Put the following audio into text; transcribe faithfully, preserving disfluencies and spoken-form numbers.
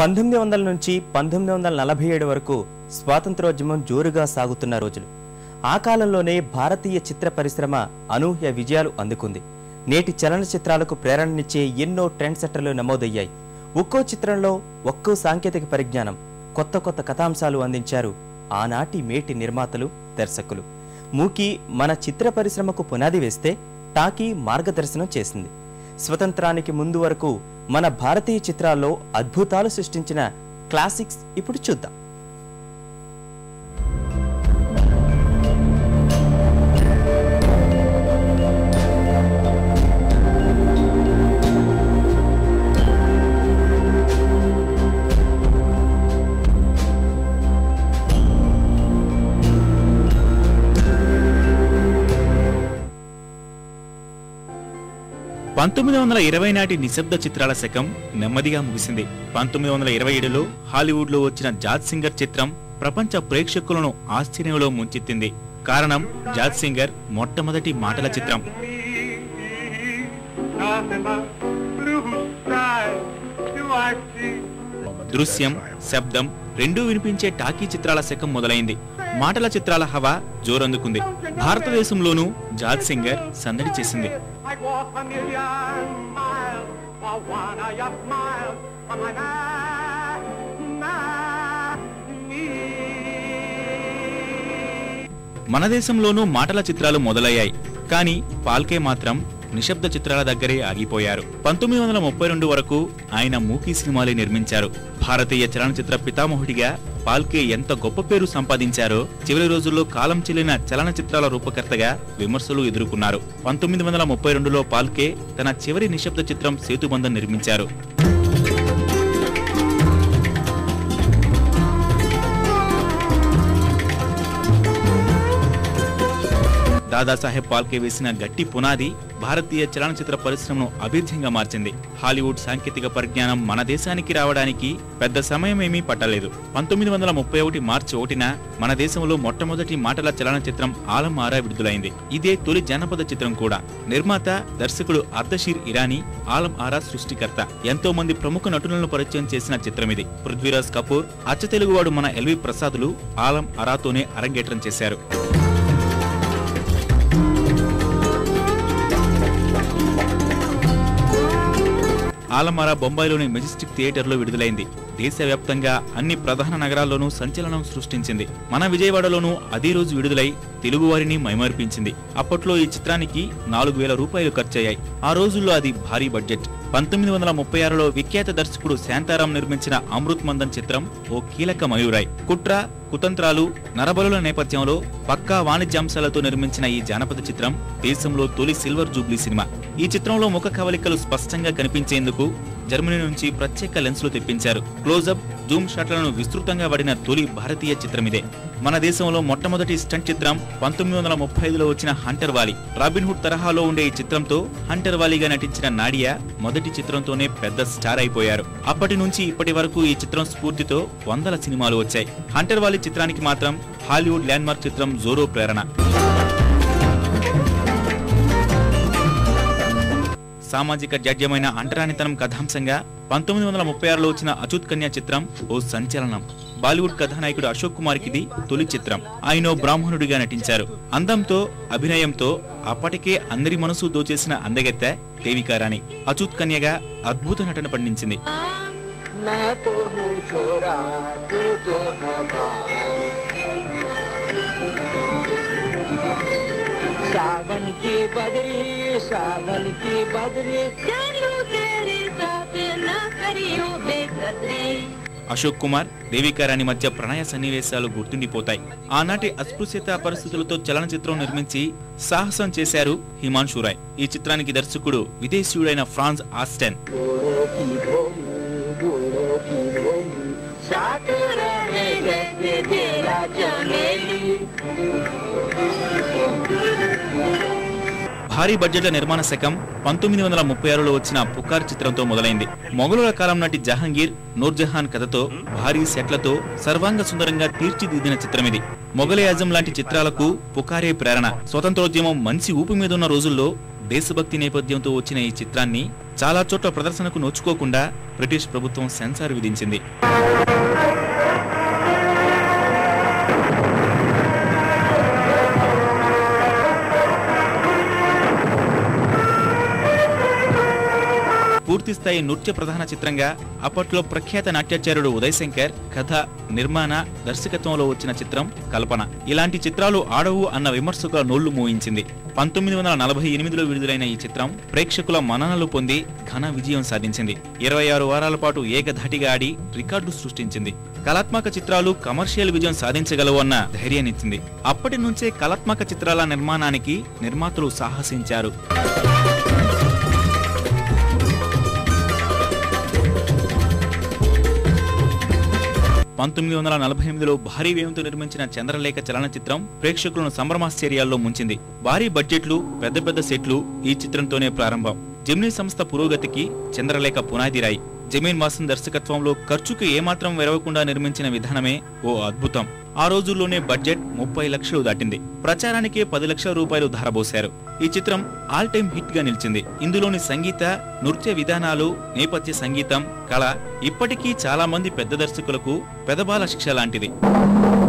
పంతొమ్మిది వందల నుంచి పంతొమ్మిది వందల నలభై ఏడు వరకు స్వాతంత్రోద్యమం జోరుగా సాగుతున్న రోజులు. ఆ కాలంలోనే భారతీయ చిత్ర పరిశ్రమ అనూహ్య విజయాలు అందుకుంది. నేటి చలనచిత్రాలకు ప్రేరణనిచ్చే ఎన్నో ట్రెండ్ సెట్టర్లు నమోదయ్యాయి. ఒక్కో చిత్రంలో ఒక్కో సాంకేతిక పరిజ్ఞానం, కొత్త కొత్త కథాంశాలు అందించారు ఆనాటి మేటి నిర్మాతలు, దర్శకులు. మూకీ మన చిత్ర పరిశ్రమకు పునాది వేస్తే టాకీ మార్గదర్శనం చేసింది. స్వతంత్రానికి ముందు వరకు మన భారతీయ చిత్రాల్లో అద్భుతాలు సృష్టించిన క్లాసిక్స్ ఇప్పుడు చూద్దాం. పంతొమ్మిది వందల ఇరవై నాటి నిశ్శబ్ద చిత్రాల శకం నెమ్మదిగా ముగిసింది. పంతొమ్మిది వందల ఇరవై ఏడులో హాలీవుడ్ లో వచ్చిన జాజ్ సింగర్ చిత్రం ప్రపంచ ప్రేక్షకులను ఆశ్చర్యంలో ముంచెత్తింది. కారణం జాజ్ సింగర్ మొట్టమొదటి మాటల చిత్రం. దృశ్యం, శబ్దం రెండూ వినిపించే టాకీ చిత్రాల శకం మొదలైంది. మాటల చిత్రాల హవా జోరందుకుంది. భారతదేశంలోనూ జాజ్ సింగర్ సందడి చేసింది. మన దేశంలోనూ మాటల చిత్రాలు మొదలయ్యాయి. కానీ పాల్కే మాత్రం నిశ్శబ్ద చిత్రాల దగ్గరే ఆగిపోయారు. పంతొమ్మిది వందల ముప్పై రెండు వరకు ఆయన మూకీ సినిమాలే నిర్మించారు. భారతీయ చలనచిత్ర పితామహుడిగా పాల్కే ఎంత గొప్ప పేరు సంపాదించారో చివరి రోజుల్లో కాలం చెల్లిన చలనచిత్రాల రూపకర్తగా విమర్శలు ఎదుర్కొన్నారు. పంతొమ్మిది వందల ముప్పై రెండులో పాల్కే తన చివరి నిశ్శబ్ద చిత్రం సేతుబంధం నిర్మించారు. దాదాసాహెబ్ పాల్కే వేసిన గట్టి పునాది భారతీయ చలనచిత్ర పరిశ్రమను అభివృద్ధిగా మార్చింది. హాలీవుడ్ సాంకేతిక పరిజ్ఞానం మన దేశానికి రావడానికి పెద్ద సమయమేమీ పట్టలేదు. పంతొమ్మిది వందల ముప్పై ఒకటి మార్చి ఒకటిన మన దేశంలో మొట్టమొదటి మాటల చలనచిత్రం ఆలం ఆరా విడుదలైంది. ఇదే తొలి జానపద చిత్రం కూడా. నిర్మాత, దర్శకుడు అర్దషీర్ ఇరానీ ఆలం ఆరా సృష్టికర్త. ఎంతో మంది ప్రముఖ నటులను పరిచయం చేసిన చిత్రం ఇది. పృథ్వీరాజ్ కపూర్, అచ్చ తెలుగువాడు మన ఎల్వి ప్రసాదులు ఆలం ఆరాతోనే అరంగేట్రం చేశారు. ఆలమారా బొంబాయిలోని మెజెస్టిక్ థియేటర్లో విడుదలైంది. దేశవ్యాప్తంగా అన్ని ప్రధాన నగరాల్లోనూ సంచలనం సృష్టించింది. మన విజయవాడలోనూ అదే రోజు విడుదలై తెలుగువారిని మైమర్పించింది. అప్పట్లో ఈ చిత్రానికి నాలుగు వేల రూపాయలు ఖర్చయ్యాయి. ఆ రోజుల్లో అది భారీ బడ్జెట్. పంతొమ్మిది వందల ముప్పై ఆరులో విఖ్యాత దర్శకుడు శాంతారాం నిర్మించిన అమృత్ మందన్ చిత్రం ఓ కీలక మైలురాయి. కుట్ర, కుతంత్రాలు, నరబలుల నేపథ్యంలో పక్కా వాణిజ్యాంశాలతో నిర్మించిన ఈ జానపద చిత్రం దేశంలో తొలి సిల్వర్ జూబ్లీ సినిమా. ఈ చిత్రంలో ముఖ కవలికలు స్పష్టంగా కనిపించేందుకు జర్మనీ నుంచి ప్రత్యేక లెన్సులు తెప్పించారు. క్లోజప్, జూమ్ షాట్లను విస్తృతంగా వాడిన తొలి భారతీయ చిత్రమిదే. మన దేశంలో మొట్టమొదటి స్టంట్ చిత్రం పంతొమ్మిది వందల ముప్పై ఐదులో వచ్చిన హంటర్ వాలి. రాబిన్ హుడ్ తరహాలో ఉండే ఈ చిత్రంతో హంటర్ వాలీగా నటించిన నాడియా మొదటి చిత్రంతోనే పెద్ద స్టార్ అయిపోయారు. అప్పటి నుంచి ఇప్పటి వరకు ఈ చిత్రం స్ఫూర్తితో వందల సినిమాలు వచ్చాయి. హంటర్ వాలి చిత్రానికి మాత్రం హాలీవుడ్ ల్యాండ్ మార్క్ చిత్రం జోరో ప్రేరణ. సామాజిక జాడ్యమైన అంటరానితనం కథాంశంగా పంతొమ్మిది వందల ముప్పై ఆరులో వచ్చిన అచ్యుత్ కన్య చిత్రం ఓ సంచలనం. బాలీవుడ్ కథానాయకుడు అశోక్ కుమార్ కిది తొలి చిత్రం. ఆయన బ్రాహ్మణుడిగా నటించారు. అందంతో, అభినయంతో అప్పటికే అందరి మనసు దోచేసిన అందగత్తె దేవికా రాణి అచ్యుత్ కన్యగా అద్భుత నటన పండించింది. सावन की बदरी सावन की बदरी चलो तेरे साथ ना करियो बेकदरी. అశోక్ కుమార్, దేవికా రాణి మధ్య ప్రణయ సన్నివేశాలు గుర్తుండిపోతాయి. ఆనాటి అస్పృశ్యత పరిస్థితులతో చలనచిత్రం నిర్మించి సాహసం చేశారు హిమాన్షు రాయ్. ఈ చిత్రానికి దర్శకుడు విదేశీయుడైన ఫ్రాన్స్ ఆస్టెన్. భారీ బడ్జెట్ల నిర్మాణ శకం పంతొమ్మిది వందల ముప్పై ఆరులో వచ్చిన పుకార్ చిత్రంతో మొదలైంది. మొఘలుల కాలం నాటి జహాంగీర్, నూర్జహాన్ కథతో భారీ సెట్లతో సర్వాంగ సుందరంగా తీర్చిదిద్దిన చిత్రమిది. మొఘలే ఆజం లాంటి చిత్రాలకు పుకారే ప్రేరణ. స్వతంత్రోద్యమం మంచి ఊపి మీదున్న రోజుల్లో దేశభక్తి నేపథ్యంతో వచ్చిన ఈ చిత్రాన్ని చాలా చోట్ల ప్రదర్శనకు నోచుకోకుండా బ్రిటిష్ ప్రభుత్వం సెన్సార్ విధించింది. పూర్తిస్థాయి నృత్య ప్రధాన చిత్రంగా అప్పట్లో ప్రఖ్యాత నాట్యాచార్యుడు ఉదయ్ శంకర్ కథ, నిర్మాణ, దర్శకత్వంలో వచ్చిన చిత్రం కల్పన. ఇలాంటి చిత్రాలు ఆడవు అన్న విమర్శకుల నోళ్లు మోయించింది. పంతొమ్మిది వందల నలభై ఎనిమిదిలో విడుదలైన ఈ చిత్రం ప్రేక్షకుల మన్ననలు పొంది ఘన విజయం సాధించింది. ఇరవై ఆరు వారాల పాటు ఏకధాటిగా ఆడి రికార్డు సృష్టించింది. కళాత్మక చిత్రాలు కమర్షియల్ విజయం సాధించగలవు అన్న ధైర్యాన్నిచ్చింది. అప్పటి నుంచే కళాత్మక చిత్రాల నిర్మాణానికి నిర్మాతలు సాహసించారు. పంతొమ్మిది వందల నలభై ఎనిమిదిలో భారీ వ్యయంతో నిర్మించిన చంద్రలేఖ చలనచిత్రం ప్రేక్షకులను సంభ్రమాశ్చర్యాల్లో ముంచింది. భారీ బడ్జెట్లు, పెద్ద పెద్ద సెట్లు ఈ చిత్రంతోనే ప్రారంభం. జెమినీ సంస్థ పురోగతికి చంద్రలేఖ పునాదిరాయి. జమీన్ వాసన్ దర్శకత్వంలో ఖర్చుకు ఏమాత్రం వెరవకుండా నిర్మించిన విధానమే ఓ అద్భుతం. ఆ రోజుల్లోనే బడ్జెట్ ముప్పై లక్షలు దాటింది. ప్రచారానికే పది లక్షల రూపాయలు ధారబోశారు. ఈ చిత్రం ఆల్ టైమ్ హిట్ గా నిలిచింది. ఇందులోని సంగీత, నృత్య విధానాలు, నేపథ్య సంగీతం, కళ ఇప్పటికీ చాలా మంది పెద్ద దర్శకులకు పెదబాల శిక్ష లాంటిది.